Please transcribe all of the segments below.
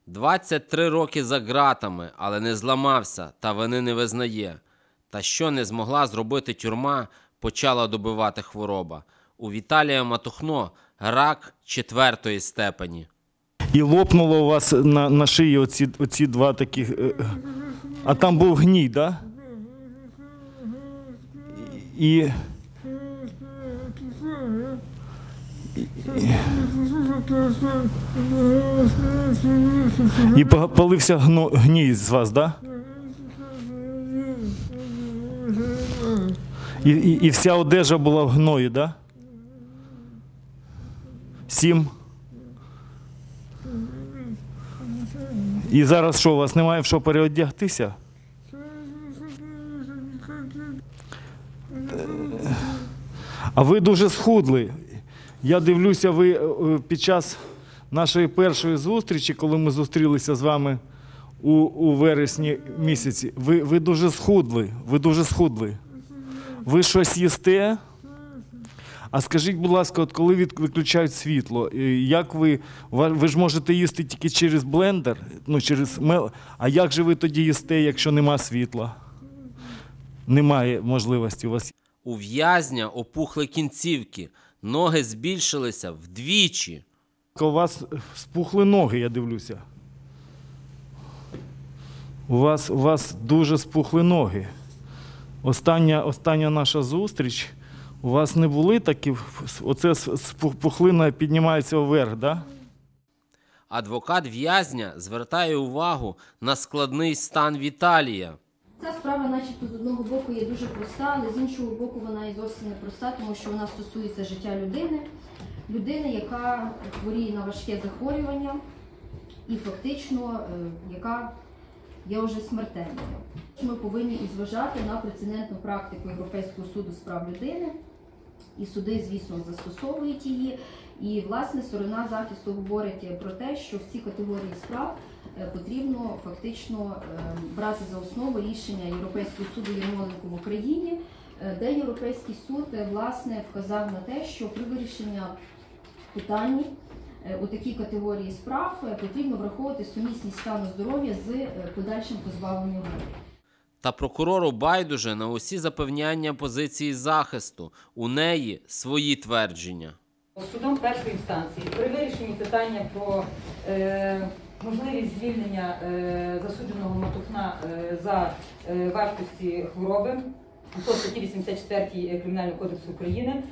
23 роки за ґратами, але не зламався та вини не визнає. Та що не змогла зробити тюрма, почала добивати хвороба. У Віталія Матухно рак 4-ї степені. І лопнуло у вас на шиї оці два таких, а там був гній, так? Да? І полився гній з вас, так? Да? І вся одежа була в гної, так? Да? 7. І зараз що, у вас немає в що переодягтися? А ви дуже схудли. Я дивлюся, ви під час нашої першої зустрічі, коли ми зустрілися з вами у вересні місяці, ви дуже схудли. Ви дуже схудли. Ви щось їсте? А скажіть, будь ласка, от коли виключають світло, як ви ж можете їсти тільки через блендер, а як же ви тоді їсте, якщо нема світла? Немає можливості у вас. У в'язня опухли кінцівки, ноги збільшилися вдвічі. У вас спухли ноги, я дивлюся. У вас дуже спухли ноги. Остання наша зустріч, у вас не були такі, оце пухлина піднімається вверх, так? Да? Адвокат в'язня звертає увагу на складний стан Віталія. Ця справа, начебто, з одного боку є дуже проста, але з іншого боку вона і зовсім не проста, тому що вона стосується життя людини. Людини, яка хворіє на важке захворювання і фактично, яка є вже смертельною. Ми повинні і зважати на прецедентну практику Європейського суду з прав людини. І суди, звісно, застосовують її. І, власне, сторона захисту говорить про те, що в цій категорії справ потрібно фактично брати за основу рішення Європейського суду Ярмоленко в Україні, де Європейський суд, власне, вказав на те, що при вирішенні питань у такій категорії справ потрібно враховувати сумісність стану здоров'я з подальшим позбавленням волі. Та прокурору байдуже на усі запевняння позиції захисту. У неї свої твердження. Судом першої інстанції при вирішенні питання про можливість звільнення засудженого Матухна за важкості хвороби по статті 84 Кримінального кодексу України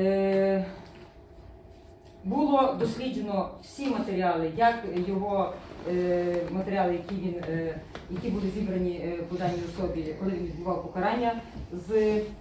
було досліджено всі матеріали, як його матеріали, які були зібрані по даній особі, коли він відбував покарання. З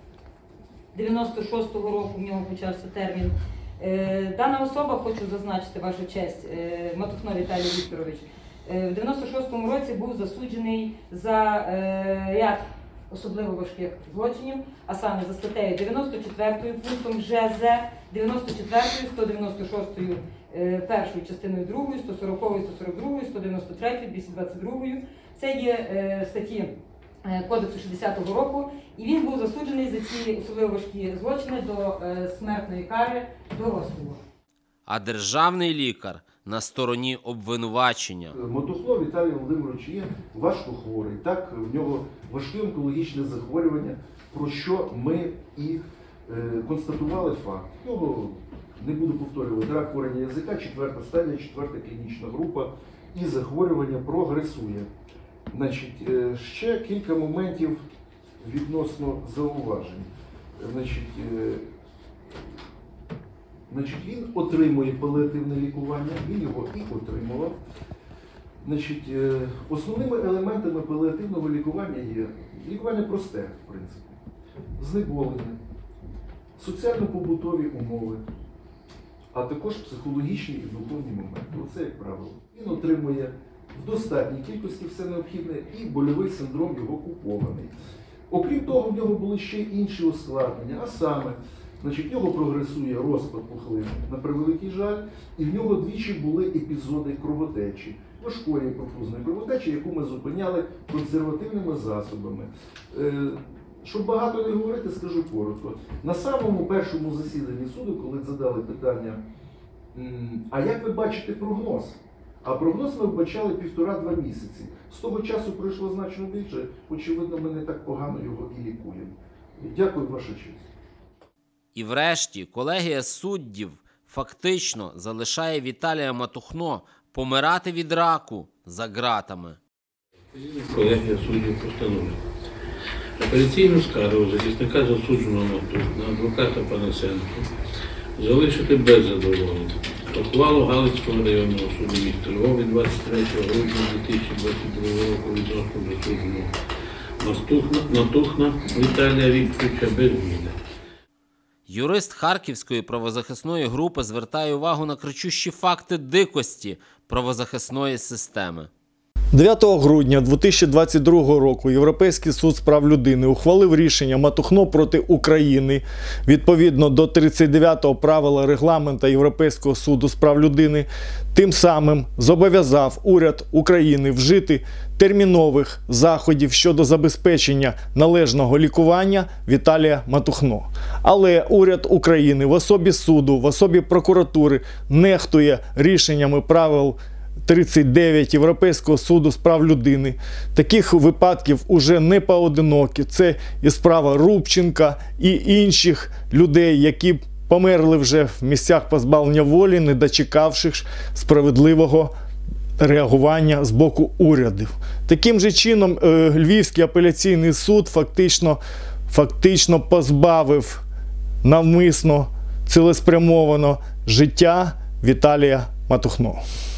96-го року в нього почався термін. Дана особа, хочу зазначити вашу честь, Матухно Віталій Вікторович, в 96-му році був засуджений за ряд особливо важких злочинів, а саме за статтею 94 пунктом ЖЗ, 94, 196 першою частиною 2, 140, 142, 193, 222. Це є статті Кодексу 60-го року, і він був засуджений за ці особливо важкі злочини до смертної кари, до розстрілу. А державний лікар на стороні обвинувачення. Матухно Віталій Володимирович є важкохворий, так, в нього важке онкологічне захворювання, про що ми і констатували факт. Його, не буду повторювати, рак корення язика, 4-та стадія, 4-та клінічна група, і захворювання прогресує. Значить, ще кілька моментів відносно зауважень. Він отримує паліативне лікування, він його і отримував. Основними елементами паліативного лікування є лікування просте, в принципі, знеболення, соціально-побутові умови, а також психологічні і духовні моменти. Оце, як правило. Він отримує в достатній кількості все необхідне, і больовий синдром його купований. Окрім того, в нього були ще інші ускладнення, а саме, в нього прогресує розпад пухлин, на превеликий жаль, і в нього двічі були епізоди кровотечі, важкої профузної кровотечі, яку ми зупиняли консервативними засобами. Щоб багато не говорити, скажу коротко. На самому першому засіданні суду, коли задали питання, а як ви бачите прогноз? А прогноз ми вбачали 1,5-2 місяці. З того часу пройшло значно більше, очевидно, ми не так погано його і лікуємо. Дякую, ваша честь. І врешті колегія суддів фактично залишає Віталія Матухно помирати від раку за ґратами. Колегія суддів постановила апеляційну скаргу захисника засудженого Матухна, адвоката Панасенко, залишити без задоволення. Ухвалу Галицького районного суду міста Львова від 23 грудня 2022 року відносно засудженого Матухна Віталія Вікторовича без зміни. Юрист Харківської правозахисної групи звертає увагу на кричущі факти дикості правозахисної системи. 9 грудня 2022 року Європейський суд з прав людини ухвалив рішення Матухно проти України відповідно до 39-го правила регламенту Європейського суду з прав людини, тим самим зобов'язав уряд України вжити термінових заходів щодо забезпечення належного лікування Віталія Матухно. Але уряд України в особі суду, в особі прокуратури нехтує рішеннями правил 39 Європейського суду з прав людини. Таких випадків уже не поодинокі. Це і справа Рубченка, і інших людей, які померли вже в місцях позбавлення волі, не дочекавшись справедливого реагування з боку урядів. Таким же чином Львівський апеляційний суд фактично позбавив навмисно, цілеспрямовано життя Віталія Матухно.